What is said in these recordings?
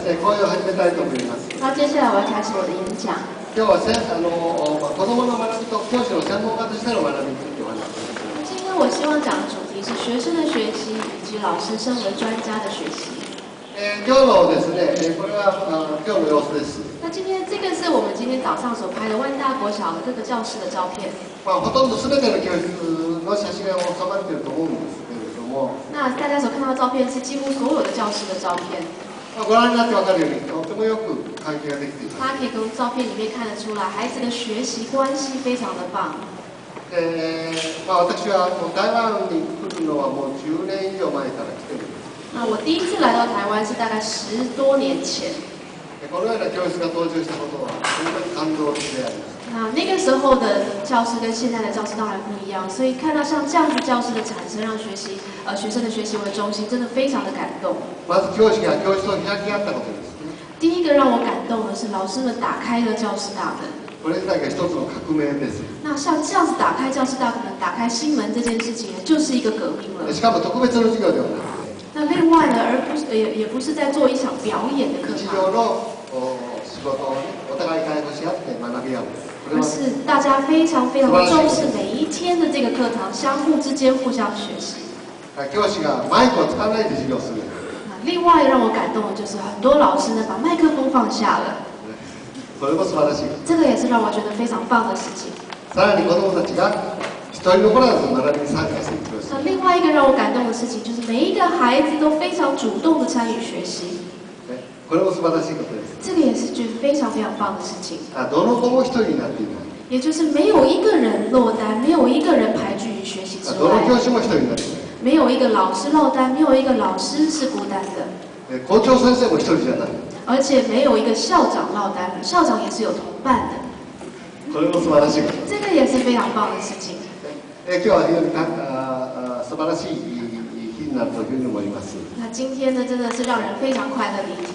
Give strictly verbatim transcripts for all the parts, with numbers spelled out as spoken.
ですね、講演を始めたいと思います。 那接下来我要开始我的演讲。 今日はせあの子どもの学びと教師の専門家としての学びについてお話します。 今天我希望讲的主题是学生的学习以及老师身为专家的学习。 えー、今日のですね、これはあ今日の様子です。 那今天这个是我们今天早上所拍的万大国小的各个教室的照片。 まあほとんど全ての教室の写真が収まっていると思うんですけれども。 那大家所看到的照片是几乎所有的教室的照片。 ご覧になってわかるようにとてもよく関係ができています。 大家可以从照片里面看得出来，孩子的学习关系非常的棒。 えー、まあ私はもう台湾に来るのはもうじゅうねん以上前から来てるんです。 那我第一次来到台湾是大概十多年前。 このような教室が登場したことは本当に感動的であります。 那那个时候的教室跟现在的教室当然不一样，所以看到像这样子教室的产生，让学习呃学生的学习为中心，真的非常的感动。 まず教師が教室を開き合ったことですね。 第一个让我感动的是老师们打开了教室大门。 これ自体が一つの革命です。 那像这样子打开教室大门、打开心门这件事情，就是一个革命了。 しかも特別の授業ではなくて。 那另外呢，而不是也也不是在做一场表演的课日堂。 常の仕事をね、お互い介護し合って学び合う。 而是大家非常非常的重视每一天的这个课堂，相互之间互相学习。 教師がマイクを使わないで授業する。 另外让我感动的就是很多老师呢把麦克风放下了。 それも素晴らしい。 这个也是让我觉得非常棒的事情。 さらに子どもたちが一人残らず学びに参加していきます。 那另外一个让我感动的事情就是每一个孩子都非常主动的参与学习。 これも素晴らしいことです。 这个也是觉得非常非常棒的事情。 あ、どの子も一人になっていない。 也就是没有一个人落单，没有一个人排拒于学习之どの外。 教師も一人になっていない。 没有一个老师落单，没有一个老师是孤单的。 校長先生も一人じゃない。 而且没有一个校长落单了，校长也是有同伴的。 これも素晴らしいこと。 这个也是非常棒的事情。 え今日は非常にたあ素晴らしい日になるというふうに思います。 那今天呢，真的是让人非常快乐的一天。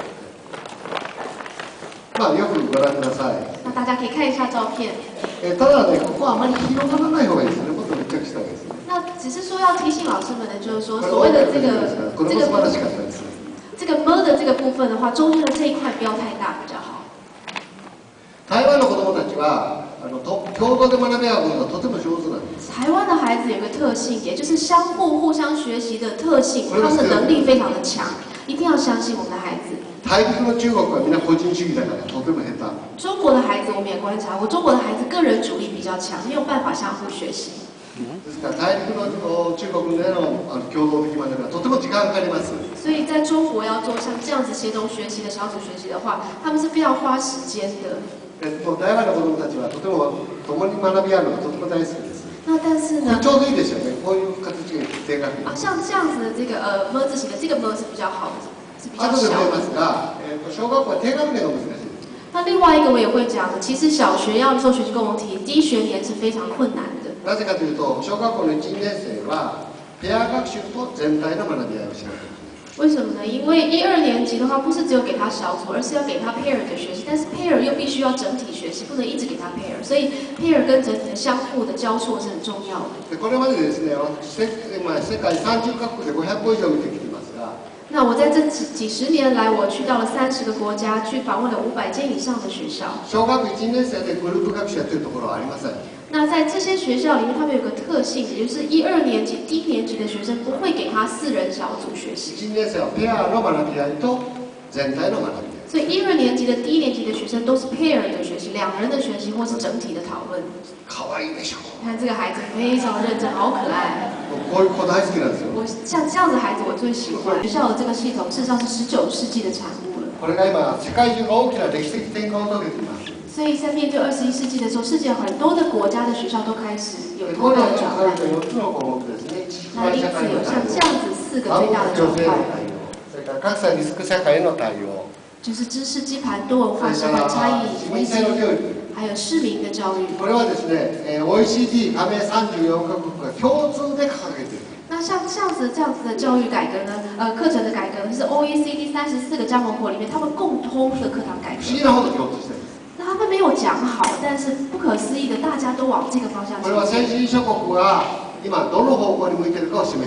まあよくご覧ください。 那大家可以看一下照片。 えただね、ここはあまり広がらない方がいいですね。もっと密着したいですね。 那只是说要提醒老师们的，就是说所谓的这个这个这个 么 的这个部分的话，中间的这一块不要太大比较好。 台湾の子供たちはあのと共同で学び合うことがとても上手なんです。 台湾的孩子有个特性，也就是相互互相学习的特性，他们的能力非常的强，一定要相信我们的孩子。 大陸の中国はみんな個人主義だからとても下手。 中国的孩子我们也观察过，中国的孩子个人主义比较强，没有办法相互学习。 ですから大陸の中国でのあの共同的学びはとても時間かかります。 所以在中国要做像这样子协同学习的小組学習的话，他们是非常花時間的。 もう台湾の子供たちはとても共に学び合うのがとても大好きです。 那但是呢， ちょうどいいですよね。こういう形が正確に。 啊，像这样子的这个呃么字形的这个么是比较好的，是比较後で小的。 触れますが、えー、と小学校は低学年が難しい。 那另外一个我也会讲的，其实小学要做学习共同体，低学年是非常困难的。 なぜかというと、小学校のいち、にねん生はペア学習と全体の学び合いをしなきゃいけない。 为什么呢？因为一二年级的话，不是只有给他小组，而是要给他 pair 的学习，但是 pair 又必须要整体学习，不能一直给他 pair，所以 pair 跟整体的相互的交错是很重要的。 でこれまでですね、世まあ世界さんじゅっカ国でごひゃく個以上見てきていますが。 那我在这几几十年来，我去到了三十个国家，去访问了五百间以上的学校。 小学いち、にねん生でグループ学習やってるところはありません。 那在这些学校里面，他们有个特性，也就是一二年级、低年级的学生不会给他四人小组学习。 いち、にねん生はペアの学び合いと全体の学び合い。 所以一二年级的低年级的学生都是 pair 的学习，两人的学習或是整体的讨论。 可愛いでしょ。 看这个孩子非常的认真，好可爱。 こういう子大好きなんですよ。 我像这样子的孩子，我最喜欢。学校的这个系统，事实上是十九世纪的产物了。 これが今世界中が大きな歴史的転換を遂げています。 所以在面对二十一世纪的时候，世界很多的国家的学校都开始有头これらに脑转換。 書かれたよっつの項目ですね。 那因此有像这样子四个最大的转換， それから格差リスク社会への対応。 就是知識基盤、多文化社会差異分析，还有市民的教育。 これはですね、オーイーシーディー 加盟さんじゅうよんカ国が共通で掲げている。 那像这样子、这样子的教育改革呢？呃，课程的改革是 O E C D 三十四个加盟国里面他们共通的课堂改革。 不思議なほど共通してる。 那他们没有讲好，但是不可思议的，大家都往这个方向前进。 これは先進諸国が今どの方向に向いているかを示している。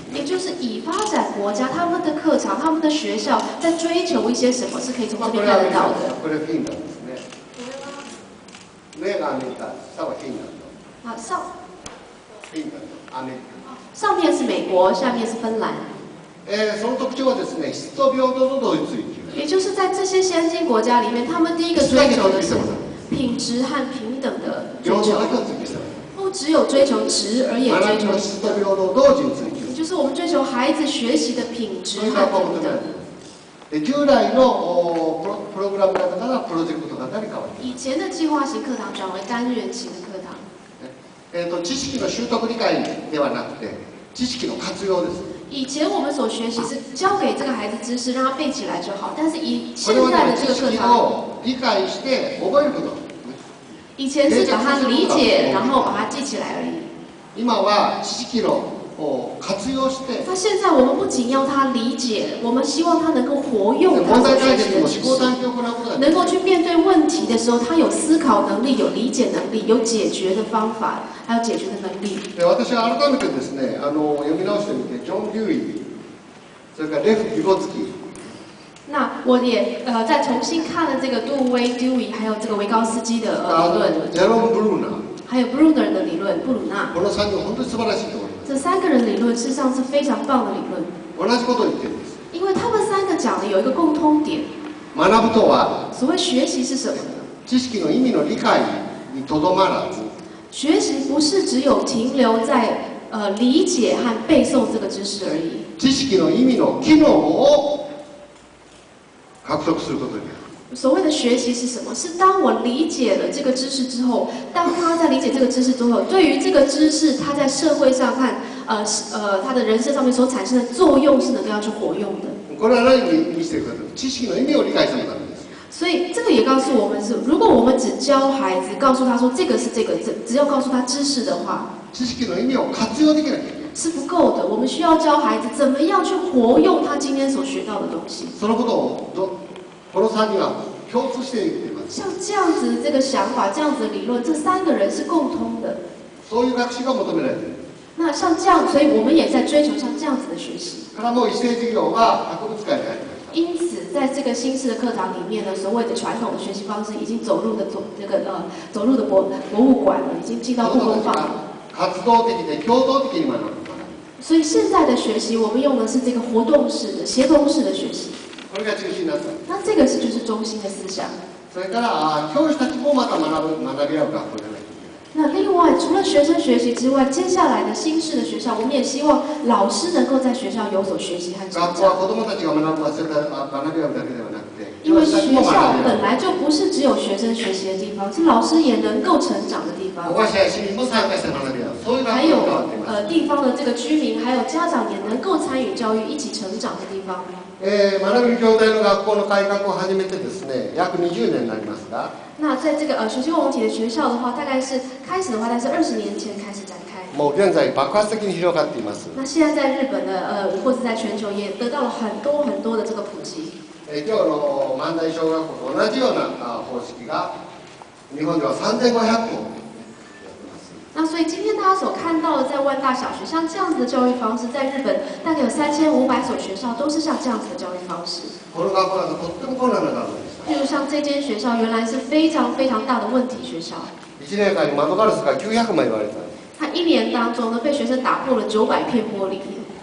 也就是以发展国家他们的课堂、他们的学校在追求一些什么，是可以从这边看得到的。 これフィンランドですね。上がアメリカ、下はフィンランド。 啊，上フィンランド、アメリカ。 上面是美国，下面是芬兰。 えー、その特徴はですね、質と平等の同一追求。 也就是在这些先進国家里面，他们第一个追求的是品质和平等的追求，不只有追求值，而也追求質と平等を同時に追求。 也就是我们追求孩子学习的品质和平等。 で従来のプロプログラム型からプロジェクト型に変わります。 以前的计划型课堂转为单元型的课堂。 えー、と知識の習得理解ではなくて、知識の活用です。 以前我们所学习是教给这个孩子知識，让他背起来就好。但是以现在的这个课堂， 理解して覚えること。 以前是把它理解，然后把它记起来而已。 今は知識の活用して。 那现在我们不仅要他理解，我们希望他能够活用他所学习的知识，能够去面对问题的时候，他有思考能力、有理解能力、有解决的方法，还有解决的能力。 私は改めてですね、あの読み直してみて、ジョン・デューイ、それからレフ・ビゴツキ。 那我也呃再重新看了这个杜威 Dewey， 还有这个维高斯基的理论， ジェロム・ブルーナー， 还有 Bruner 的理论，布鲁纳。 この三人本当に素晴らしいと思います。 这三个人理論事實上是非常棒的理論， 同じことを言ってるんです。 因为他们三个讲的有一个共通点。 学ぶとは、 所谓学习是什么呢？ 知識の意味の理解にとどまらず。 学习不是只有停留在呃理解和背诵这个知识而已。 知識の意味の機能を獲得することになる。 所谓的学习是什么？是当我理解了这个知识之后，当他在理解这个知识之后，对于这个知识，他在社会上和呃呃他的人生上面所产生的作用是能够要去活用的。 これは何に見せているかというと、知識の意味を理解したのだ。 所以这个也告诉我们是，如果我们只教孩子，告诉他说这个是这个，只只要告诉他知識的話， 知識の意味を活用できなきゃいけない。 是不够的。我们需要教孩子怎么样去活用他今天所学到的东西。 そのことをどこの三人は共通して言っています。 像这样子的这个想法，这样子的理论，这三个人是共通的。 そういう学習が求められている。 那像这样，所以我们也在追求像这样子的学习。 からもう一斉授業が博物館に入りました。 因此，在这个新式的课堂里面呢，所谓的传统的学习方式已经走入的走这个呃走入的博博物馆了，已经进到故宫坊了。 活動的で共同的に学ぶ。 所以现在的学习，我们用的是这个活动式的、协同式的学习。 これが中心になった。 那这个是就是中心的思想。 それから教師たちもまた学ぶ学び合う学校じゃない。 那另外，除了学生学习之外，接下来的新式的学校，我们也希望老师能够在学校有所学习和成学校は長。 子供たちが学ぶ学び合うだけではなくて、 因为学教師たちも学び合う。 校本来就不是只有学生学习的地方，是老師也能夠成長的地方。 保護者や市民も参加して学び合う。そういう学校还有に変わっています。 呃地方的这个居民，还有家長也能夠參與教育，一起成長的地方。 えー、学び兄弟の学校の改革を始めてですね、約にじゅうねんになりますが。 那在这个呃学习共同体的学校的话，大概是开始的话，大概是二十年前开始展开。 もう現在爆発的に広がっています。 那现在在日本呢，呃，或者在全球也得到了很多很多的这个普及。 えー、今日の万代小学校と同じような方式が日本ではさんぜんごひゃくこ。 那所以今天大家所看到的，在万大小学像这样子的教育方式，在日本大概有三千五百所学校都是像这样子的教育方式。 この学校なんかとっても困難な学校でした。 例如像这间学校，原来是非常非常大的问题学校。 いちねんかんに窓ガラスがきゅうひゃくまい割れた。 它一年当中呢，被学生打破了九百片玻璃。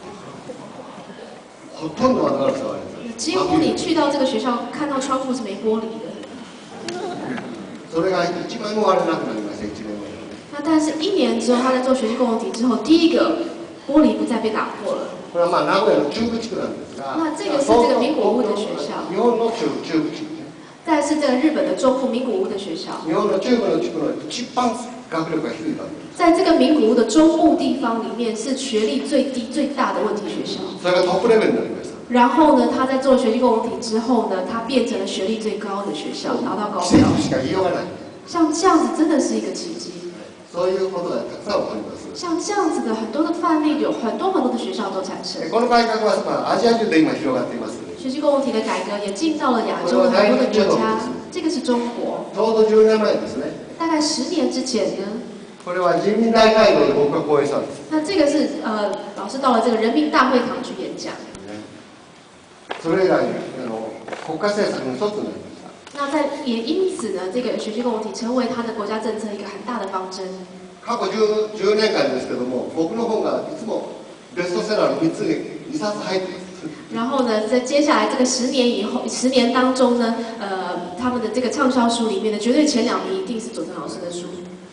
ほとんど窓ガラスが割れた。 几乎你去到这个学校，看到窗户是没玻璃的。 それがいちまいも割れなくなりました。いちねんめ。 那但是，一年之后，他在做学习共同体之后，第一个玻璃不再被打破了。 これはまあ名古屋の中部地区なんですが。 那这个是这个名古屋的学校。 日本の中中部地区。 再是这个日本的中部名古屋的学校。 日本の中部の地区の一番学力が低い場合。 在这个名古屋的中部地方里面，是学历最低、最大的问题学校。 それがトップレベルになりました。 然后呢，他在做学习共同体之后呢，他变成了学历最高的学校，拿到高奇标。 跡しか言いようがない。 像这样子真的是一个奇迹。 そういうことがたくさん起こります。 像这样子的很多的范例，有很多很多的学校都产生。 この改革はまあアジア中で今広がっています。 学习共同体的改革也进到了亚洲的很多的国家，这个是中国。 ちょうどじゅうねんまえですね。 大概十年之前呢， これは人民大会堂で僕が講演したんです。 那这个是呃，老师到了这个人民大会堂去演讲。 それ以来あの国家政策の一つになりました。 那在也因此呢，这个学习共同体成为他的国家政策一个很大的方针。 過去 10, 10年間ですけども、僕の本がいつもベストセラーのみっつににさつ入ってます。 然后呢，在接下来这个十年以后，十年当中呢，呃，他们的这个畅销书里面的绝对前两名一定是佐藤老师的书。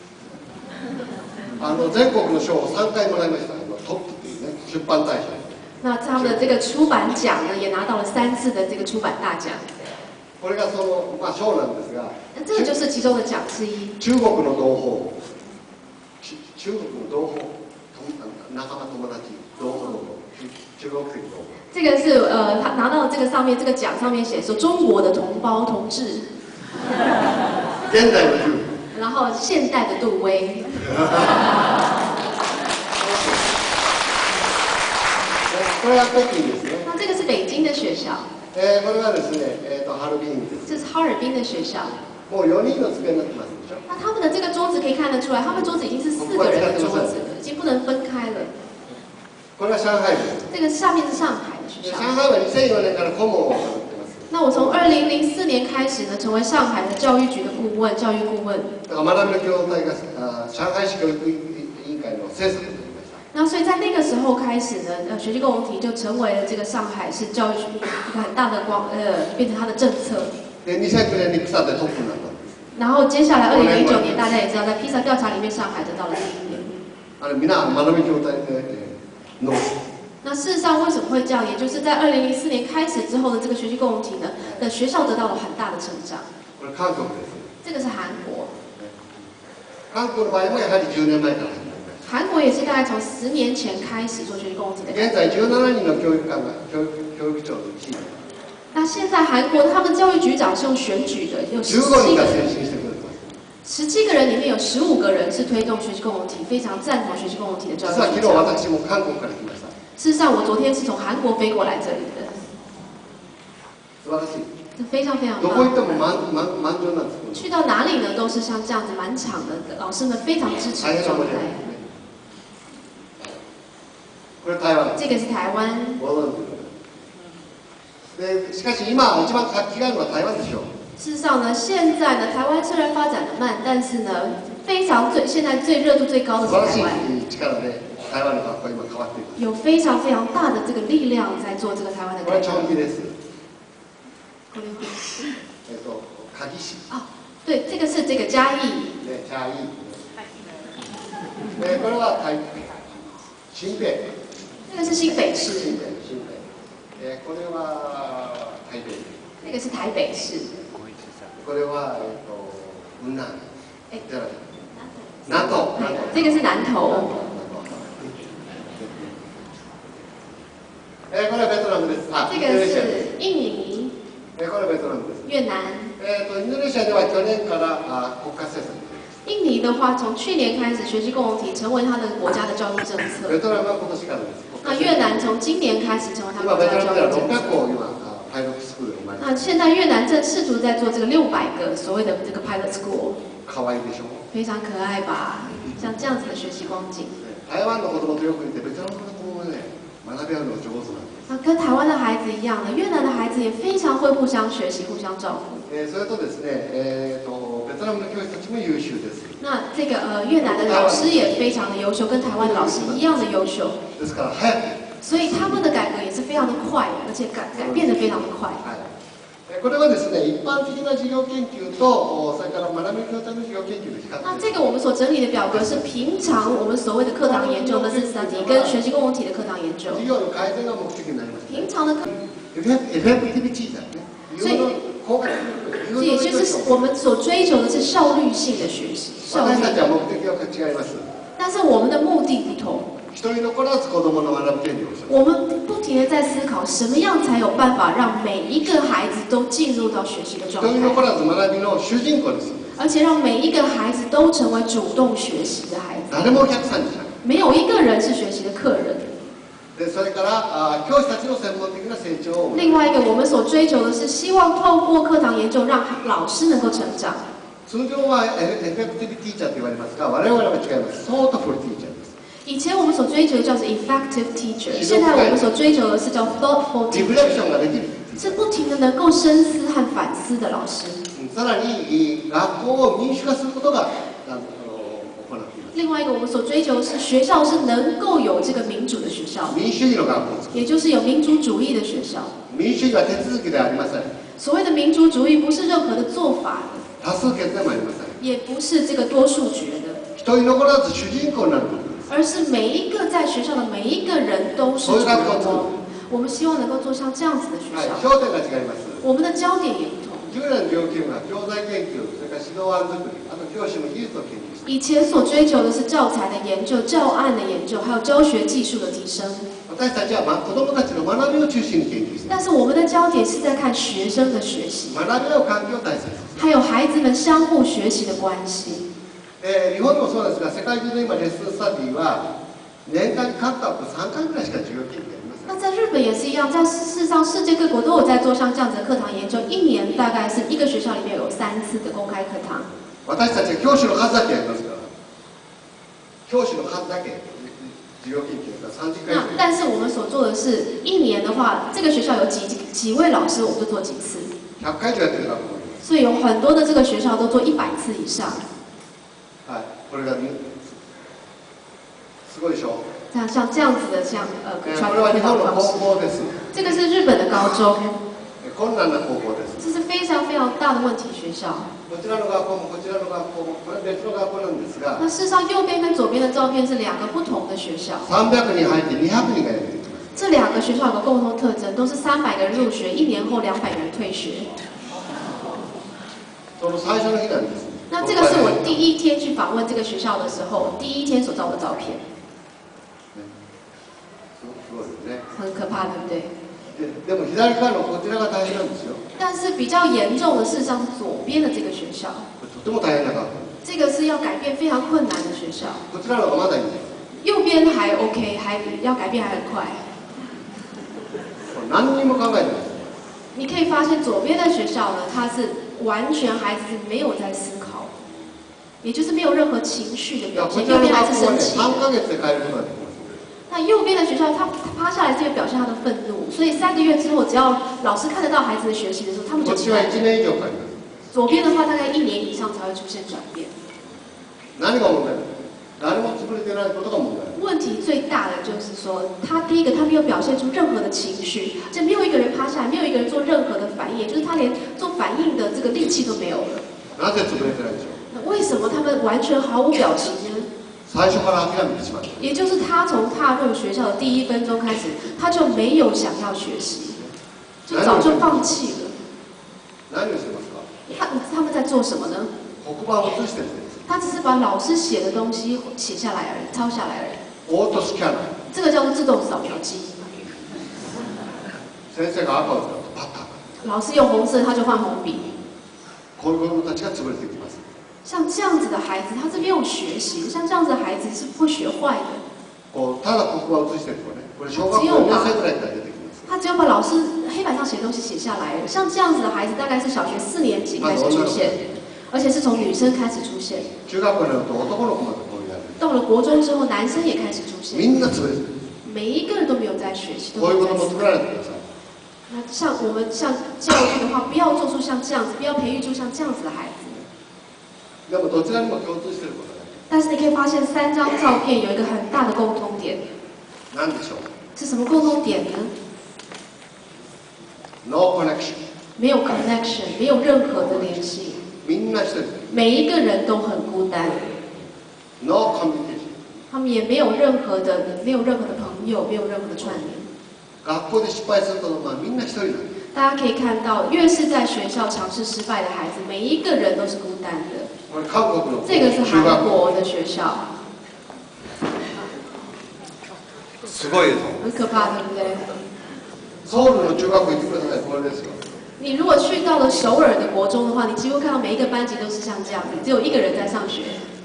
あの全国の賞をさんかいもらいました。あのトップっていうね、出版大賞。 那他们的这个出版奖呢，也拿到了三次的这个出版大奖。 これがそのまあ賞なんですが、 那这个就是其中的奖之一。 中国の同胞、中国の同胞、仲間友達、同胞の中国籍同胞。 这个是呃，他拿到这个上面这个奖上面写说中国的同胞同志。 現代の中。 然后现代的杜威。 これは北京ですね。 那这个是北京的学校。 えー、これはですね、えーとハルビンです。 这是哈尔滨的学校。 もうよにんの机になってますでしょ。 那他们的这个桌子可以看得出来，他们桌子已经是四个人的桌子了，已经不能分开了。 これは上海です。 这个下面是上海的学校。 上海はにせんよねんから顧問を行ってます。 那我从二零零四年开始呢，成为上海的教育局的顾问，教育顾问。 だから学びの共同体があ上海市教育委員会の政策になりました。 那所以在那个时候开始呢，呃，学习共同体就成为了这个上海市教育局一个很大的光，呃，变成它的政策。 でにせんきゅうねんにピサでトップになったんです。 然后接下来二零零九年，大家也知道，在披萨调查里面，上海得到了第一名。 あれみんな学び共同体の。 那事实上为什么会这样？也就是在二零零四年开始之后的这个学习共同体呢，的学校得到了很大的成長。 これ韓国です。 这个是韩国。 韓国の場合もやはりじゅうねんまえから始まりました。 韩国也是大概从十年前开始做学习共同体的。 現在じゅうななにんの教育官が教育教育長のチーム。 那现在韩国他们教育局长是用选举的，有十じゅうごにん七个が推人。 進してくれてます。 十七个人里面有十五个人是推动学习共同体，非常赞同学习共同体的教育実は昨日局长。 私も韓国から来ました。 事实上，我昨天是从韩国飞过来这里的， 素晴らしい。 这非常非常どこ行って棒。 も満満満場なんです。 去到哪里呢，都是像这样子满场的，老师们非常支持的状态。 これ台湾。 这个是台湾。 ご存知で、しかし今一番活気があるのは台湾でしょう。 事实上呢，現在呢，台灣雖然發展得慢，但是呢，非常最現在最熱度最高的是素晴らし台灣。 い力で台湾の学校今変わっています。 有非常非常大的這個力量在做這個台灣的これは改革。 長期です。 これはえっと鍵市。 啊，对，这个是这个嘉義。 ね、チャーイー。で、これは台新北。 这个是新北市。 新北、新北。えー、これは台北。 这个是台北市。 これはえっと雲南。 哎じゃない。南東。南東。 这个是南投。 えー、これはベトナムです。あ、 这个是印尼。 えー、これはベトナムです。 越南。 えっとインドネシアでは去年からあ国家政策。 印尼的话，从去年开始，学习共同体成为它的国家的教育政策。 ベトナムは今年からです。 那越南从今年开始成为他们今ベ国家トナムでは600 的教育政策。 校今パイロットスクールを生まれて。 那现在越南正试图在做这个六百个所谓的这个 pilot school， 可愛いでしょ。 非常可爱吧？像这样子的学习光景。 台湾の子供とよく似て、ベトナムの子供はね、学び合うの上手なんです。 那跟台湾的孩子一样的，越南的孩子也非常会互相学习、互相照顾。 えー、それとですね、えー、とベトナムの教師たちも優秀です。 那这个呃越南的老師也非常的優秀，跟台湾的老師一样的優秀。 ですから早く。 所以他们的改革也是非常的快，而且改改变的非常的快。 はい。これはですね、一般的な授業研究と、それから学び共同体の授業研究の比較。 那这个我们所整理的表格是平常我们所谓的课堂研究的 study 跟学习共同体的课堂研究。 授業の改善が目的になります。 平常的课。 エフェクティビティだね。 所以，这也就是我们所追求的是效率性的学習。效率。 私たちは目的が違います。 但是我们的目的不同。 一人残らず子供の学ぶ権利をする。 我们不停的在思考，什么样才有办法让每一个孩子都进入到学习的状态。 一人残らず学びの主人公です。 而且让每一个孩子都成为主動学習的孩子。 誰もお客さんじゃない。 没有一个人是学习的客人。 で、それからあ教師たちの専門的な成長を。 另外一个，我们所追求的是希望透过课堂研究，让老师能够成长。 そ通常はエフェクティブティーチャーと言われますが、我々は違います。ソートフルティーチャーです。 以前我们所追求的叫做 effective teacher， 现在我们所追求的是叫 thoughtful teacher， リフレクションができる。 是不停的能够深思和反思的老师。 さらに学校を民主化することが行っています。 另外一个我们所追求的是学校是能够有这个民主的学校， 民主主義の学校， 也就是有民主主义的学校。 民主主義は手続きではありません。 所谓的民主主义不是任何的做法的。 多数決でもありません。 也不是这个多数决的， 一人残らず主人公になることです。 而是每一个在学校的每一个人都是主人公。我们希望能够做像这样子的学校。 焦点が違います。 我们的焦点也不同。 従来の要件は教材研究、それから指導案作り、あと教師の技術を研究する。 以前所追求的是教材的研究、教案的研究，还有教学技术的提升。 私たちは子どもたちの学びを中心に研究しています。 但是我们的焦点是在看学生的学習。 学び合う環境を大切に。 还有孩子们相互学习的关系。 えー、日本もそうですが、世界中の今レッスンスタディは年間に各学校さんかいぐらいしか授業研究やりません。 那在日本也是一样，在事实上世界各国都有在做像这样子的课堂研究，一年大概是一个学校里面有三次的公开课堂。 私たちは教師の数だけやりますから、教師の数だけ授業研究がさんじゅっかい以上。 那但是我们所做的是，一年的话，这个学校有几几位老師，我们就做几次。 ひゃっかい以上やってる学校。 所以有很多的这个学校都做一百次以上。 はい、これがすごいでしょ。 像像这样子的像呃传これは日本の方式。 高校です。 这个是日本的高中。 困難な高校です。 这是非常非常大的问题学校。 こちらの学校もこちらの学校もこれ別の学校なんですが。 那事实上右边跟左边的照片是两个不同的学校。 さんびゃくにん入ってにひゃくにんがやっています。 这两个学校有个共同特征，都是三百个人入学，一年后两百人退学。 那这个是我第一天去访问这个学校的时候，第一天所照的照片，很可怕，对不对？但是比较严重的，事实上是左边的这个学校，这个是要改变非常困难的学校。右边还 OK， 还要改变还很快。你可以发现左边的学校呢，它是。 完全孩子是没有在思考，也就是没有任何情绪的表现。右边还是生气。那右边的学校，他趴下来是表现他的愤怒，所以三个月之后，只要老师看得到孩子的学习的时候，他们就起来。左边的话，大概一年以上才会出现转变。问题最大的就是说，他第一个他没有表现出任何的情绪，而且没有一个人趴下来，没有一个人做任何的反应，也就是他连做反应的这个力气都没有了。那为什么他们完全毫无表情呢？也就是他从踏入学校的第一分钟开始，他就没有想要学习，就早就放弃了。他他们在做什么呢？他只是把老师写的东西写下来而已，抄下来而已。这个叫做自动扫描机。老师用红色，他就换红笔。像这样子的孩子，他是没有学习；像这样子的孩子是不会学坏的。只有把他只有把老师黑板上写的东西写下来。像这样子的孩子，大概是小学四年级开始出现。 而且是从女生开始出现。到了国中之后，男生也开始出现。每一个人都没有在学习，都没有在思考。那像我们像教育的话，不要做出像这样子，不要培育出像这样子的孩子。但是你可以发现，三张照片有一个很大的共通点。是什么共通点呢 ？No connection。 没有 connection， 没有任何的联系。 每一个人都很孤单。 No communication。 他们也没有任何的，没有任何的朋友，没有任何的串联。大家可以看到，越是在学校尝试失败的孩子，每一个人都是孤单的。这个是韩国的学校。很可怕，对不对？ ソウルの中学校行ってください。これですよ。 你如果去到了首尔的国中的话，你几乎看到每一个班级都是像这样子，只有一个人在上学。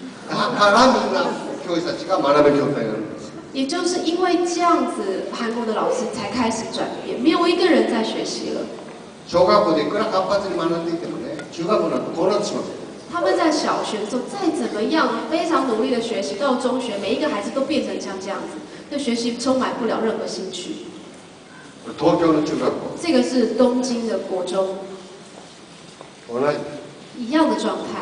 也就是因为这样子，韩国的老师才开始转变，没有一个人在学习了。 他们在小学的时候再怎么样非常努力的学习，到中学每一个孩子都变成像这样子，对学习充满不了任何兴趣。 東京の中学校。 这个是东京的国中。 同じ。 一样的状态。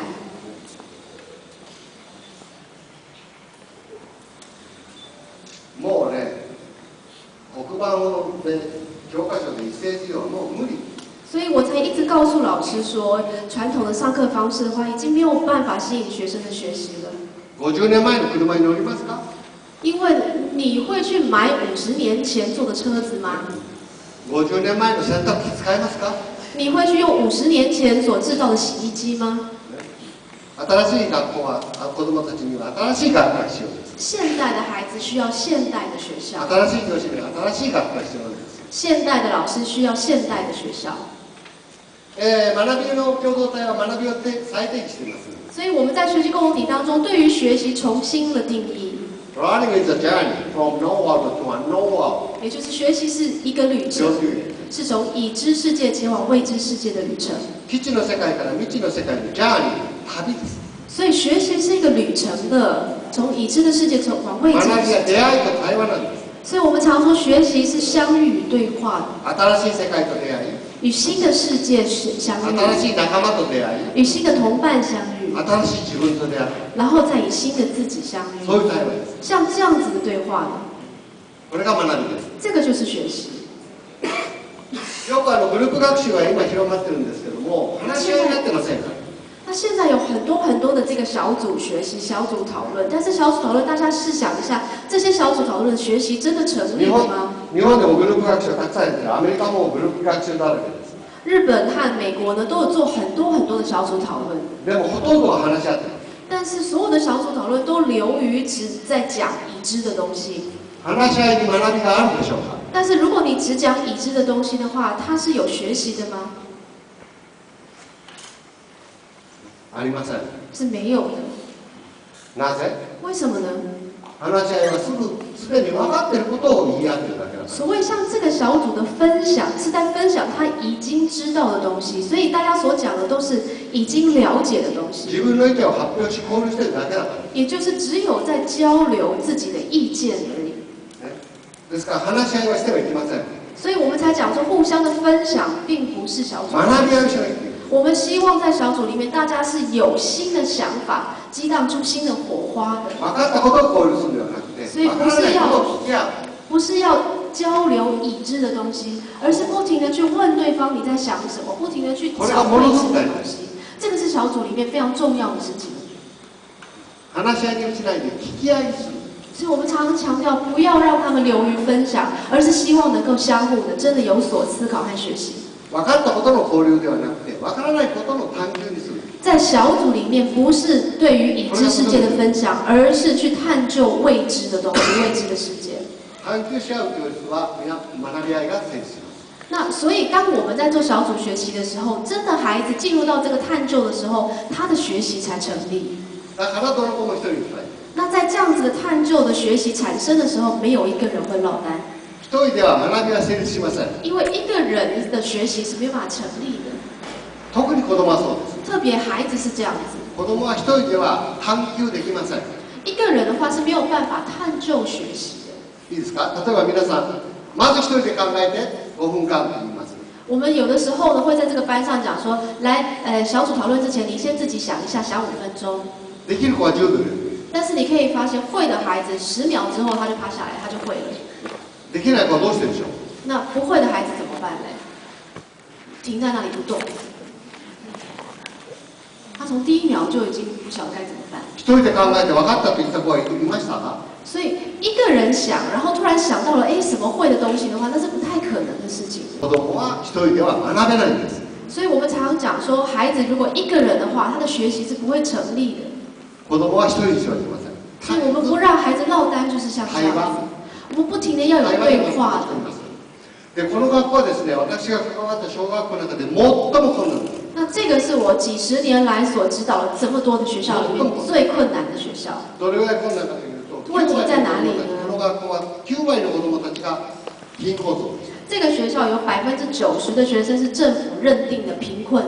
もうね、黒板をで教科書で一斉授業はもう無理。 所以我才一直告诉老师说，传统的上课方式的话，已经没有办法吸引学生的学习了。 五十年前の車に乗りますか？ 因为你会去買五十年前坐的车子吗？ 五十年前の洗濯機使いますか？ 你会去用五十年前所制造的洗衣机吗？ 新しい学校は子供たちには新しい学校が必要です。 现代的孩子需要现代的学校。 新しい教師には新しい学校が必要なんです。 现代的老师需要现代的学校。 えー、学びの共同体は学びを再定義しています。 所以我们在学习共同体当中，对于学习重新的定义。 Learning is a journey from know world to unknown world。 也就是学习是一个旅程，是从已知世界前往未知世界的旅程。 基地の世界から未知の世界のジャーニー、旅です。 所以学习是一个旅程的，从已知的世界从往未知的世界。 学びは出会いと対話なんです。 所以我们常说学习是相遇与对话的。 新しい世界と出会い。 与新的世界相遇。 新しい仲間と出会い。 与新的同伴相遇。 新しい自分と出会い。 然后再以新的自己相遇。 そういう対話です。 像这样子的对话呢？ これが学びです。 这个就是学习。 よくあのグループ学習は今広まってるんですけども、話し合いになってませんか？ 那现在有很多很多的这个小组学习、小组讨论，但是小组讨论，大家试想一下，这些小组讨论的学习真的成立了吗？ 日本でもグループ学習たくさんやってる。アメリカもグループ学習だらけです。 日本和美国呢都有做很多很多的小组讨论。 でもほとんどは話し合ってる。 但是所有的小组讨论都流于只在讲已知的东西。 話し合いに学びがあるでしょうか？ 但是如果你只讲已知的东西的话，它是有学习的吗？ ありません。 是没有的。 なぜ？ 为什么呢？ 話し合いはすぐすでに分かっていることを言い合ってるだけだから。 所谓像这个小组的分享，是在分享他已经知道的东西，所以大家所讲的都是已经了解的东西。 自分の意見を発表し交流してるだけだから。 也就是只有在交流自己的意見而已。 ですから話し合いはしてはいけません。 所以我们才讲说，互相的分享并不是小组。 学び合いをしないといけない。 我们希望在小组里面，大家是有新的想法，激荡出新的火花的。 分かったことを交流するのではなくて、 所以不是要聞き合う。 不是要交流已知的东西，而是不停的去问对方你在想什么，不停的去找未知的东西。这个是小组里面非常重要的事情。 話し合いをしないで聞き合いする。 所以我们常常强调，不要让他们流于分享，而是希望能够相互的，真的有所思考和学习。 分かったことの交流ではなくて、分からないことの探求にする。 在小组里面，不是对于已知世界的分享，而是去探究未知的东西、未知的世界。 探求し合う教室は皆学び合いが成立します。 那所以，当我们在做小组学习的时候，真的孩子進入到这个探究的时候，他的学習才成立。 だからどの子も一人いっぱい。 那在这样子的探究的学习产生的时候，没有一个人会落单。 一人では学びは成立しません。 因为一个人的学习是没有办法成立的。 特に子供はそうです。 特别孩子是这样子。 子供は一人では探求できません。 一个人的话是没有办法探究学习的。 いいですか？例えば皆さん、まず一人で考えてごふんかんと言います。 我们有的时候呢，会在这个班上讲说，来，呃，小组讨论之前，你先自己想一下，想五分钟。 できる子はじゅうびょうで。 但是你可以发现，会的孩子十秒之后他就趴下来，他就会了。 できない子はどうしてでしょう？ 那不会的孩子怎么办呢？停在那里不动。他从第一秒就已经不晓得该怎么办。 一人で考えて分かったと言った子はいましたか？ 所以一个人想，然后突然想到了，哎，什么会的东西的话，那是不太可能的事情。 子供は一人では学べないんです。 所以我们常常讲说，孩子如果一个人的话，他的学习是不会成立的。 子供は一人にしてはいけません。 所以我们不让孩子落单，就是像这样子。我们不停的要有对话的。 でこの学校はですね、私が関わった小学校の中で最も困難です。 那这个是我几十年来所指导了这么多的学校里面最困難的学校。 どれぐらい困難かというと、 問題在哪里呢？ この学校はきゅうばいの子供たちが貧困層です。 这个学校有百分之九十的学生是政府认定的贫困儿。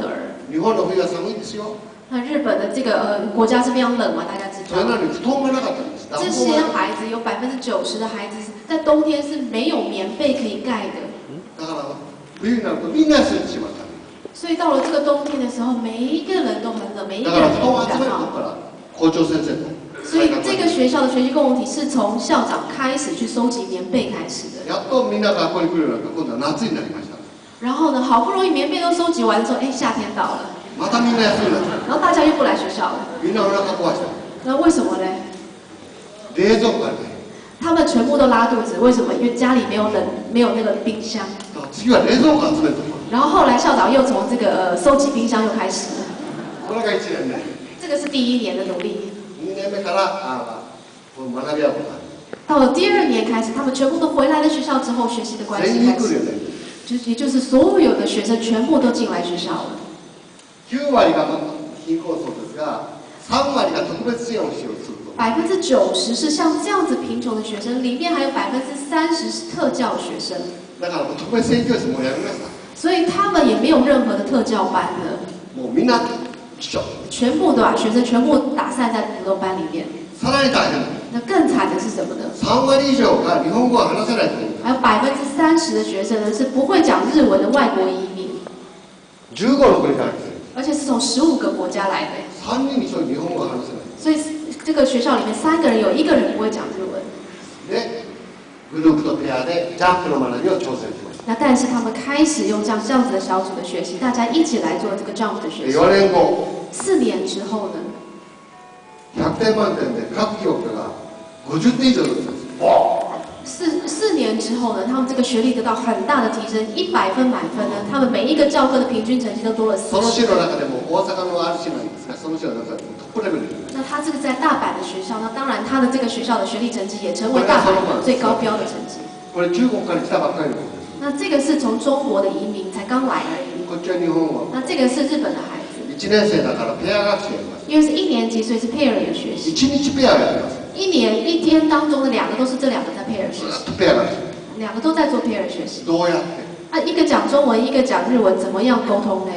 日本の冬は寒いですよ。 那日本的这个呃国家是非常冷嘛，大家知道。 それなのに布団がなかったんです。 这些孩子有百分之九十的孩子在冬天是没有棉被可以盖的。 だから冬になるとみんな痩せてしまった。 所以到了这个冬天的时候，每一个人都很冷，每一个人都感冒。 校長先生。 所以这个学校的学习共同体是从校长开始去收集棉被开始的。 やっとみんながここに来るようになって、今度は夏になりました。 然后呢，好不容易棉被都收集完之后，哎，夏天到了。 またみんな休みだ。 然后大家又不来学校了。 みんなお腹壊した。 那为什么呢？ 冷蔵庫がない。 他们全部都拉肚子，为什么？因为家里没有冷，没有那个冰箱。 次は冷蔵庫集めと。 然后后来校长又从这个呃收集冰箱又开始了。 これが一年目。 这个是第一年的努力。 二年目からあこう学び合うことが。 到了第二年开始，他们全部都回来了学校之后，学习的关系开始。就也就是所有的学生全部都进来学校了。 九割が貧困層ですが、三割が特別支援をしようとすると。 百分之九十是像这样子贫穷的学生，里面还有百分之三十是特教学生。 だからもう特別支援教室もやめました。 所以他们也没有任何的特教班了。 もうみんな一緒。 全部都把学生全部打散在普通班里面。 さらに大変。 那更惨的是什么呢？ 三割以上が日本語を話せないという。 还有百分之三十的学生呢是不会讲日文的外国移民。 十五の国から来てる。 而且是从十五个国家来的。 三人に一人日本語を話せない。 所以这个学校里面三个人有一个人不会讲日文。 で、グループとペアでジャンプの学びを挑戦しました。 那但是他们开始用这样这样子的小组的学习，大家一起来做这个 jump 的学习。 四年後。 四年之後呢？ 百点満点で各教科が五十点以上だったんです。 四四年之后呢，他们这个学历得到很大的提升，一百分满分呢，他们每一个教科的平均成绩都多了四十。 その市の中でも大阪のある市なんですが、その市の中でもトップレベル。 那他这个在大阪的学校，那当然他的这个学校的学历成绩也成为大阪最高标的成绩。 これ中国から来たばっかりの子です。 那这个是从中国的移民才刚来而已。 こっちは日本語。 那这个是日本的孩子。 一年生だからペア学習やります。 因为是一年级，所以是 pair 的学习。 一日ペアやります。 一年一天当中的两个都是这两个在 pair 学习。 ペア学習。 两个都在做 pair 学习。 どうやって？ 啊，一个讲中文，一个讲日文，怎么样沟通呢？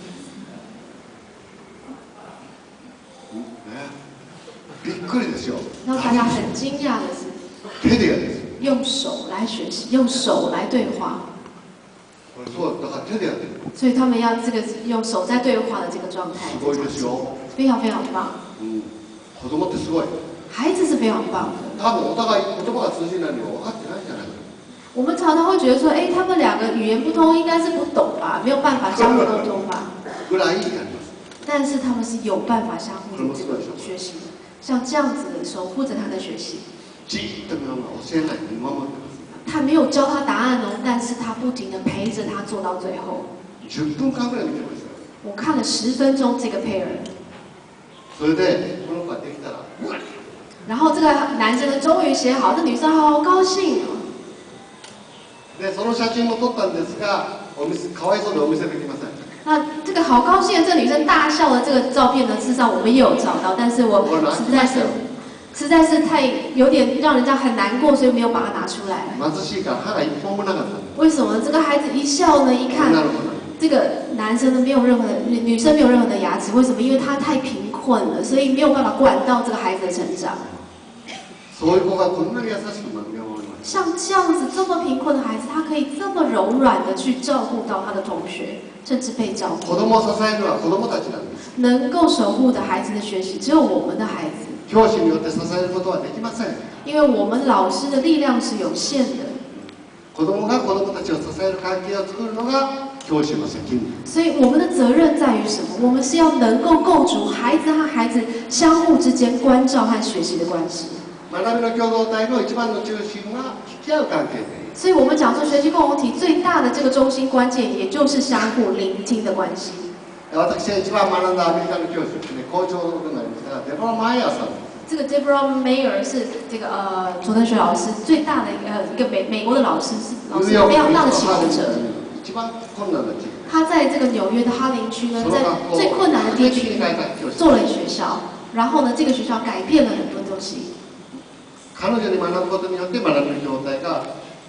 びっくりですよ。 让大家很惊讶的是， 手でやるんです。 用手来学习，用手来对话。 そうだから手でやってる。 所以他们要这个用手在对话的这个状态。 すごいですよ。 非常非常棒。 うん。子供ってすごい。 孩子是非常棒的。 多分お互い言葉が通じないのは分かってないんじゃないか。 我们常常会觉得说，哎，他们两个语言不通，应该是不懂吧，没有办法相互沟通吧。 ぐらいやります。 但是他们是有办法相互这个学习的，像这样子的守护着他的学习。 じっと見守る、教えない、見守ってます。 他没有教他答案哦，但是他不停的陪着他做到最后。 十分間ぐらい見てました。 我看了十分钟这个 pair。 それでこの子ができたら。 然后这个男生呢，终于写好，这女生好高兴哦。 で、その写真も撮ったんですが、お見せかわいそうでお見せできません。 那这个好高兴的这个女生大笑的这个照片呢，事实上我们也有找到，但是我实在是实在是太有点让人家很难过，所以没有把它拿出来。 貧しいから歯が一本もなかった。 为什么？这个孩子一笑呢，一看这个男生呢没有任何的，女生没有任何的牙齿，为什么？因为他太贫困了，所以没有办法管到这个孩子的成长。 そういう子がこんなに優しく見守ります。 像这样子这么贫困的孩子，他可以这么柔软的去照顾到他的同学，甚至被照顾。 子供を支えるのは子供たちなんです。 能够守護的孩子的學習，只有我們的孩子。 教師によって支えることはできません。 因為我們老師的力量是有限的。 子供が子供たちを支える関係を作るのが教師の責任。 所以我們的責任在於什麼？我們是要能夠構築孩子和孩子相互之間關照和學習的關係。 學びの共同體の一番の中心は引き合う関係で。 所以我們講說學習共同體最大的這個中心關鍵，也就是相互聆聽的關係。 私が一番学んだアメリカの教師ですね、校長になりましたが、デボラ・マイヤーさん。 這個 Deborah Mayer 是這個呃佐藤學老師最大的呃一個美美國的老師，是老師非常大的啟蒙者。 一番困難な地區。 他在這個紐約的哈林區呢，在最困難的地區做了學校，然後呢，這個學校改變了很多東西。 彼女に學ぶことによって學びの狀態が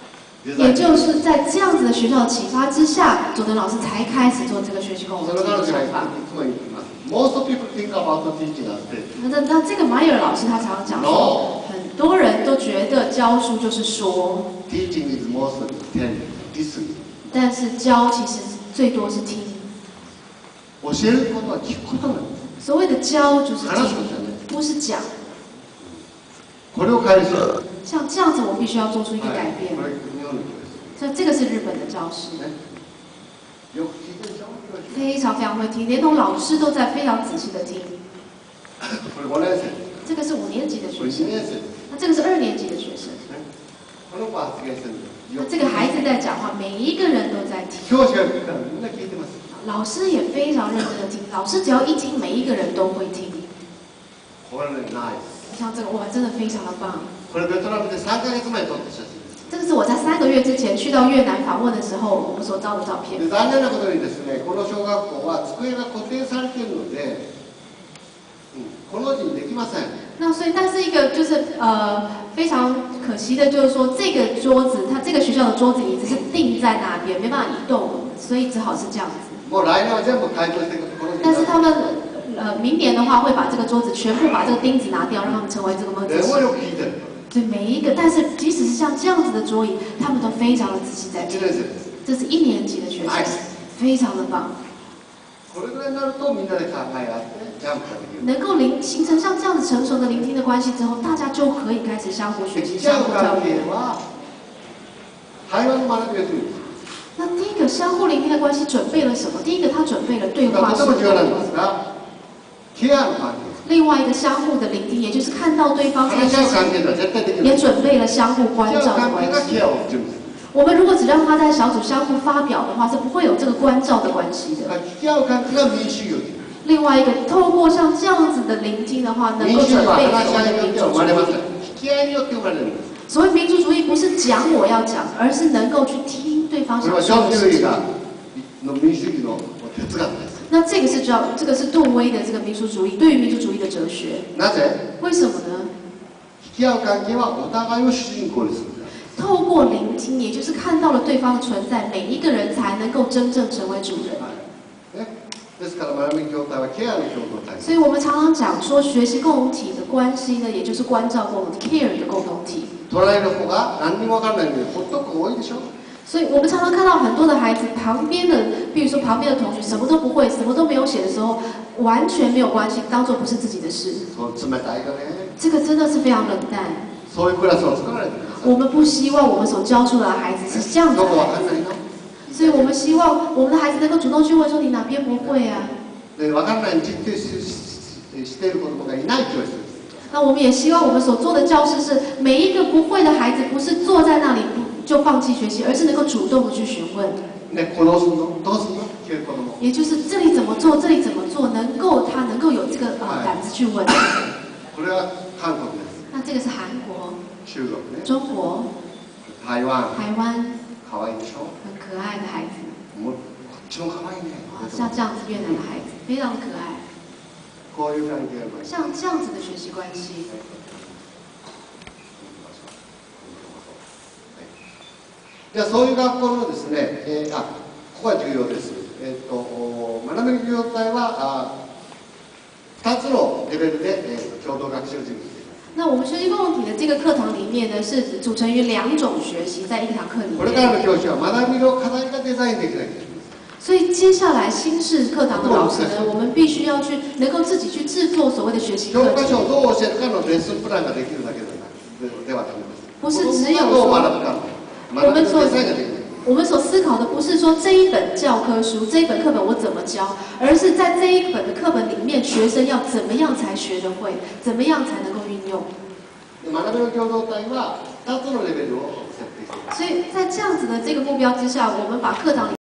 也就是在这样子的学校的启发之下，佐藤老师才开始做这个学习共同体的想法。 Most people think about teaching as this. 那那那这个马尔老师他常常讲说，很多人都觉得教书就是说 ，Teaching is mostly telling, listening. 但是教其实最多是听。 教えることは聞くことなんです。 所谓的教就是話すことじゃない。 不是讲。 これを変える必要がある。 像这样子，我必须要做出一个改变。 これ日本の教です。 所以这个是日本的教师。 よく聞いてるでしょ。 非常非常会听，连同老师都在非常仔细的听。 これ五年生。 这个是五年级的学生。 これ二年生。 那这个是二年级的学生。 この子は発言してる。 那这个孩子在讲话，每一个人都在听。 教師が聞くからみんな聞いてます。 老師也非常認真的聽，老師只要一聽，每一個人都會聽。 これね、ナイス。 像這個哇，真的非常的棒。 これベトナムで三ヶ月前撮った写真です。 這個是我在三個月之前去到越南訪問的時候，我們所照的照片。 で残念なことにですね、この小学校は机が固定されているので、うん、この字にできません。 那所以，但是一個就是呃非常可惜的，就是說這個桌子，它這個學校的桌子椅子是定在那邊，沒辦法移動，所以只好是這樣子。 もう来年は全部改造していく。 但是他们呃明年的話會把這個桌子全部把這個釘子拿掉，讓他們成為這個木質。所以每一個，但是即使是像這樣子的桌椅，他們都非常的仔細在聽。這是一年級的學生，非常的棒。 これぐらいになるとみんなで考え合ってジャンプができる。 能夠聆形成像這樣子成熟的聆聽的關係之後，大家就可以開始相互學習、相互交流。 台灣の學びをするんです。 那第一個相互聆聽的關係準備了什麼？第一個，他準備了對話式的。另外一個相互的聆聽，也就是看到對方這件事情，也準備了相互關照的關係。我們如果只讓他在小組相互發表的話，是不會有這個關照的關係的。另外一個，透過像這樣子的聆聽的話，能夠準備所謂的民主主義。所謂民主主義，不是講我要講，而是能夠去聽對方想說的事情。那這個是叫，這個是杜威的這個民主主義，對於民主主義的哲學。為什麼呢？透過聆聽，也就是看到了對方的存在，每一個人才能夠真正成為主人。所以我們常常講說，學習共同體的關係呢，也就是關照共同體 ，care 的共同體。所以我們常常看到很多的孩子旁邊的，比如說旁邊的同學什麼都不會，什麼都沒有寫的時候，完全沒有關係，當作不是自己的事。這個真的是非常冷淡。我們不希望我們所教出來的孩子是這樣子的孩子。所以我們希望我們的孩子能夠主動去問說，你哪邊不會啊？那我們也希望我們所做的教室是每一個不會的孩子，不是坐在那裡就放棄學習，而是能夠主動的去詢問。也就是這裡怎麼做，這裡怎麼做，能夠他能夠有這個呃膽子去問。那這個是韓國、中國、台灣。台灣很可愛的孩子。像這樣子越南的孩子，非常可愛。像這樣子的學習關係。 じゃあそういう学校のですね、えー、あ、ここは重要です。えっ、ー、と学びの業態はあふたつのレベルで、えー、共同学習準備。 那我们学习共同体的这个课堂里面呢，是组成于两种学习，在一堂課里面。 これからの教師は学びの課題がデザインできないといけない。 所以接下来新式課堂的老師呢，我們必須要去能夠自己去製作所謂的學習課程。 教科書をどう教えるかのレッスンプランができるだけではダメです。 不是只有說我們所我們所思考的不是說這一本教科書、這一本課本我怎麼教，而是在這一本的課本裡面，學生要怎麼樣才學得會，怎麼樣才能夠運用。 學びの共同體はふたつのレベルを設定しています。 所以在這樣子的這個目標之下，我們把課堂裡